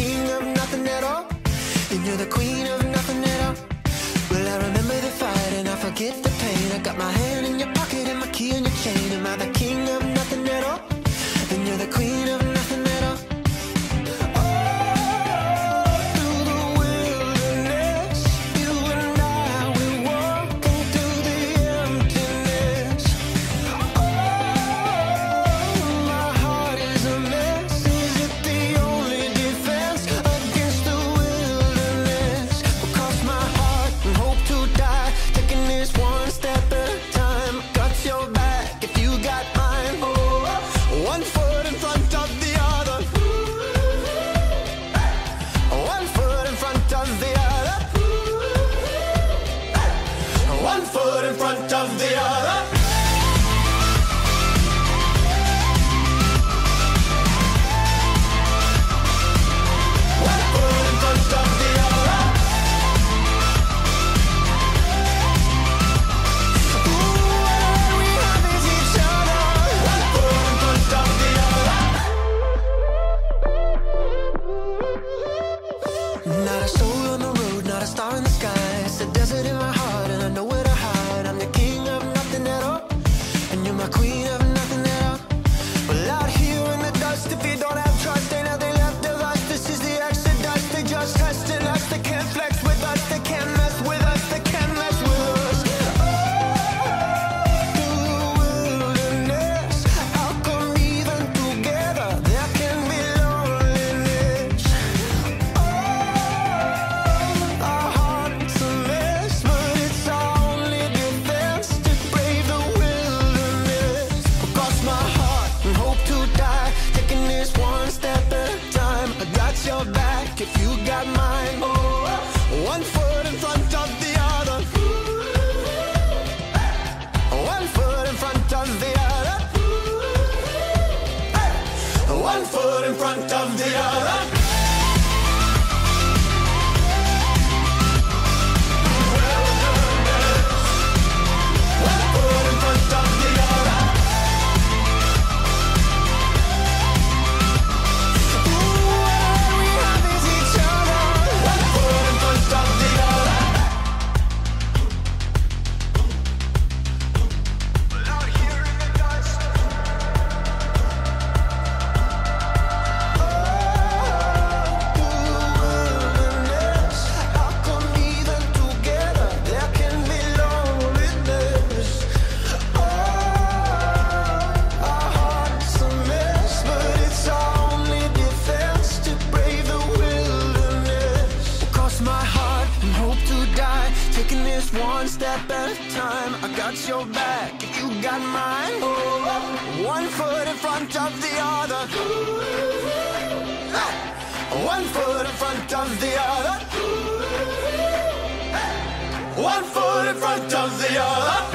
king of nothing at all, then you're the queen of nothing at all. Well, I remember the fight and I forget the pain. I got my hand in your pocket and my key in your chain. Am I the king of nothing at all? Then you're the queen of nothing at all. In front of the other. One foot in front of the other. Ooh, all we have is each other. One foot in front of the other. Not a soul on the road, not a star in the sky. It's a desert in my heart and I know where to hide. I'm the king of nothing at all, and you're my queen of nothing at all. Well, out here in the dust, if you don't have trust, ain't nothing left of us. This is the exodus. They just testing us. They can't flex with us. They can't mess with us. They can't mess with us. Through the wilderness, how come even together there can be loneliness? Our hearts a mess, but it's our only defense to brave the wilderness. Across my heart and hope to die, taking this one step at a time. I got your back if you got mine. One foot in front of the other. One foot in front of the other. One foot in front of the other. One foot in front of the other. Ooh, all we have is each other. One foot in front of the other. Out here in the dust. Through the wilderness, how come even together there can be loneliness? Our hearts a mess, but it's our only defense to brave the wilderness. Cross my heart and hope to die, taking this one step at a time. I got your back if you got mine. One foot in front of the other. One foot in front of the other. One foot in front of the other.